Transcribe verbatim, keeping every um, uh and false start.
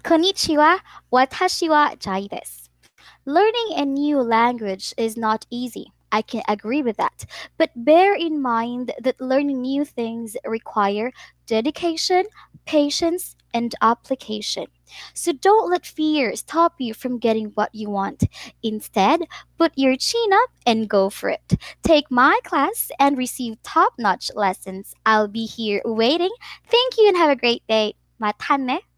こんにちは。私はジャイです。Learning a new language is not easy. I can agree with that. But bear in mind that learning new things require dedication, patience, and application. So don't let fear stop you from getting what you want. Instead, put your chin up and go for it. Take my class and receive top notch lessons. I'll be here waiting. Thank you and have a great day. またね